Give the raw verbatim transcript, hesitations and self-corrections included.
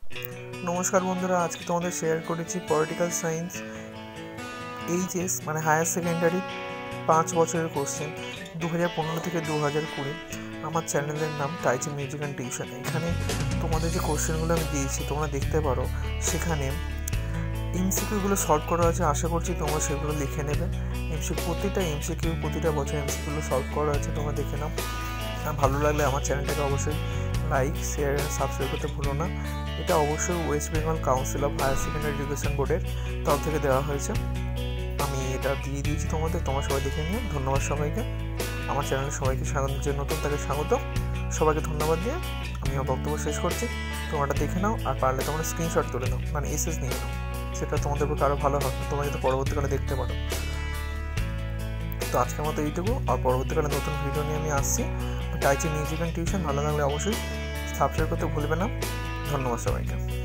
নমস্কার বন্ধুরা, আজকে তোমাদের শেয়ার করেছি পলিটিক্যাল সায়েন্স এইচএস মানে হায়ার সেকেন্ডারি পাঁচ বছরের কোশ্চেন দু হাজার পনেরো থেকে দু হাজার কুড়ি। আমার চ্যানেলের নাম টাইচি মিউজিক অ্যান্ড টিউশন। এখানে তোমাদের যে কোশ্চেনগুলো আমি দিয়েছি তোমরা দেখতে পারো, সেখানে এমসিকিউগুলো সলভ করা আছে। আশা করছি তোমরা সেগুলো লিখে নেবে। এমসিকিউ প্রতিটা এমসিকিউ প্রতিটা বছর এমসিকিউগুলো সলভ করা আছে, তোমরা দেখে নাও। আর ভালো লাগলে আমার চ্যানেলটাকে অবশ্যই লাইক শেয়ার অ্যান্ড সাবস্ক্রাইব করতে ভুলো না। এটা অবশ্যই West Bengal Council of Higher Secondary Education বোর্ডের তরফ থেকে দেওয়া হয়েছে। আমি এটা দিয়ে দিয়েছি তোমাদের, তোমরা সবাই দেখে নিও। ধন্যবাদ সবাইকে। আমার চ্যানেলে সবাইকে স্বাগত, যে নতুন তাকে স্বাগত। সবাইকে ধন্যবাদ দিয়ে আমি আমার বক্তব্য শেষ করছি। তোমরা দেখে নাও, আর পারলে তোমরা স্ক্রিনশট তুলে নাও, মানে এসএস নিয়ে নাও। সেটা তোমাদের পক্ষে আরও ভালো হবে, তোমরা যাতে পরবর্তীকালে দেখতে পারো। তো আজকের মতো এইটুকু, আর পরবর্তীকালে নতুন ভিডিও নিয়ে আমি আসছি। টাইচি মিউজিক অ্যান্ড টিউশন ভালো লাগলে অবশ্যই সাবস্ক্রাইব করতে ভুলবে না। ধন্যবাদ সবাইকে।